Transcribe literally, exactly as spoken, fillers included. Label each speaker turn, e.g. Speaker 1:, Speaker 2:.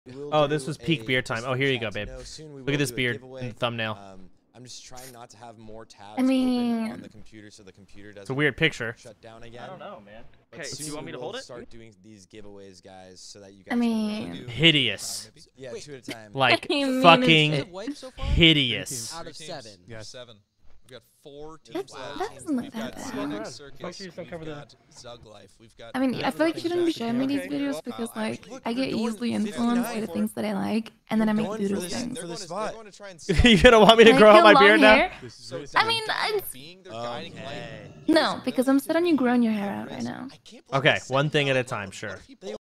Speaker 1: Oh, this was peak beer time. Oh, here you go, babe. Look at this beard in the thumbnail.
Speaker 2: Um, I'm just trying not to have more tabs
Speaker 3: I mean,
Speaker 2: open on the computer so the computer doesn't.
Speaker 1: It's a weird picture.
Speaker 2: Shut down again.
Speaker 4: I don't know, man.
Speaker 2: But
Speaker 4: Okay, do
Speaker 2: soon
Speaker 4: you want me to
Speaker 2: we
Speaker 4: hold
Speaker 2: will
Speaker 4: it?
Speaker 2: Start doing these giveaways, guys, so that you guys.
Speaker 3: I mean,
Speaker 2: can
Speaker 1: Hideous.
Speaker 2: yeah, two at a time.
Speaker 1: Like
Speaker 3: I mean,
Speaker 1: fucking
Speaker 3: it's-
Speaker 5: so far?
Speaker 1: hideous.
Speaker 5: Out of seven.
Speaker 6: Yeah, seven. We've got four teams
Speaker 3: That-
Speaker 6: left.
Speaker 3: that doesn't look
Speaker 6: We've
Speaker 3: that
Speaker 6: got
Speaker 3: bad.
Speaker 6: Sonic
Speaker 1: Fuck
Speaker 6: Circus.
Speaker 4: you, just don't
Speaker 6: We've
Speaker 4: cover the-
Speaker 6: got Zug Life. We've got.
Speaker 3: I mean, I feel like you shouldn't be showing me these
Speaker 4: Okay.
Speaker 3: videos because,
Speaker 6: Uh,
Speaker 3: like,
Speaker 6: actually,
Speaker 3: I get
Speaker 2: we're going
Speaker 3: easily
Speaker 2: fifty-nine
Speaker 3: influenced by the
Speaker 2: for
Speaker 3: things that I like, and then I make
Speaker 2: Going
Speaker 3: do
Speaker 2: for
Speaker 3: those
Speaker 2: this-
Speaker 3: things.
Speaker 2: they're
Speaker 6: For the
Speaker 2: going to-
Speaker 6: spot.
Speaker 2: they're going to try and stop
Speaker 1: You gonna want me to
Speaker 3: Can I
Speaker 1: grow out
Speaker 3: get
Speaker 1: my
Speaker 3: long
Speaker 1: beard
Speaker 3: hair?
Speaker 1: now?
Speaker 6: This is really
Speaker 3: I mean, I,
Speaker 6: being their guiding light.
Speaker 2: Okay.
Speaker 3: no, because I'm still on you growing your hair out right now.
Speaker 2: I can't believe
Speaker 1: Okay,
Speaker 2: I said
Speaker 1: one thing
Speaker 2: that
Speaker 1: at a
Speaker 2: out
Speaker 1: time,
Speaker 2: loud.
Speaker 1: sure.
Speaker 2: What if he